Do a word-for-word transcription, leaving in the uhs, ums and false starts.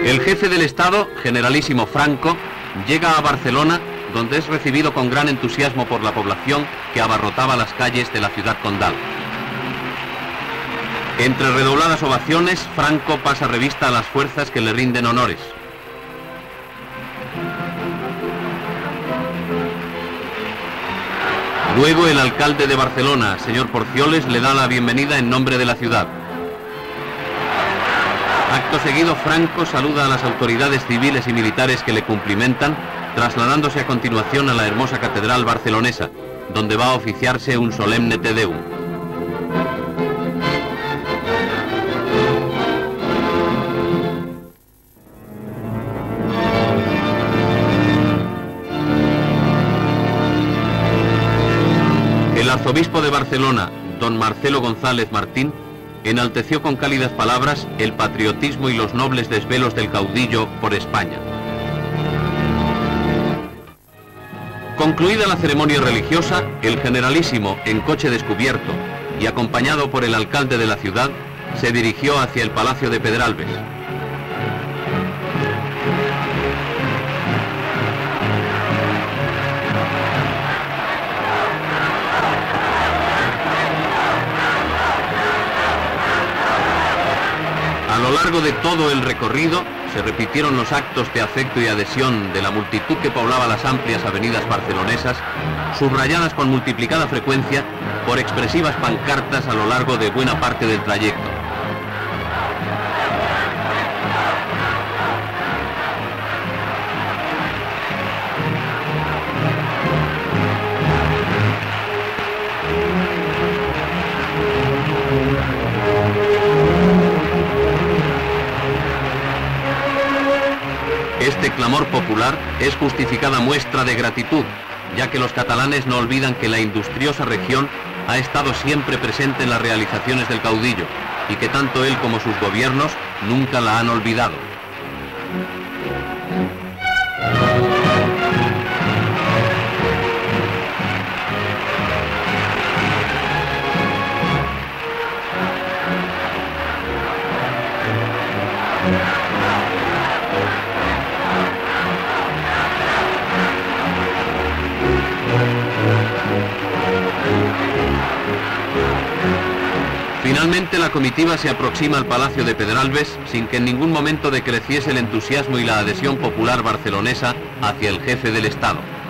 El jefe del Estado, generalísimo Franco, llega a Barcelona, donde es recibido con gran entusiasmo por la población que abarrotaba las calles de la ciudad condal. Entre redobladas ovaciones, Franco pasa revista a las fuerzas que le rinden honores. Luego el alcalde de Barcelona, señor Porcioles, le da la bienvenida en nombre de la ciudad. Acto seguido, Franco saluda a las autoridades civiles y militares que le cumplimentan, trasladándose a continuación a la hermosa catedral barcelonesa, donde va a oficiarse un solemne Te Deum. El arzobispo de Barcelona, don Marcelo González Martín, enalteció con cálidas palabras el patriotismo y los nobles desvelos del caudillo por España. Concluida la ceremonia religiosa, el generalísimo, en coche descubierto y acompañado por el alcalde de la ciudad, se dirigió hacia el Palacio de Pedralbes. A lo largo de todo el recorrido se repitieron los actos de afecto y adhesión de la multitud que poblaba las amplias avenidas barcelonesas, subrayadas con multiplicada frecuencia por expresivas pancartas a lo largo de buena parte del trayecto. Este clamor popular es justificada muestra de gratitud, ya que los catalanes no olvidan que la industriosa región ha estado siempre presente en las realizaciones del caudillo y que tanto él como sus gobiernos nunca la han olvidado. Finalmente la comitiva se aproxima al Palacio de Pedralbes sin que en ningún momento decreciese el entusiasmo y la adhesión popular barcelonesa hacia el jefe del Estado.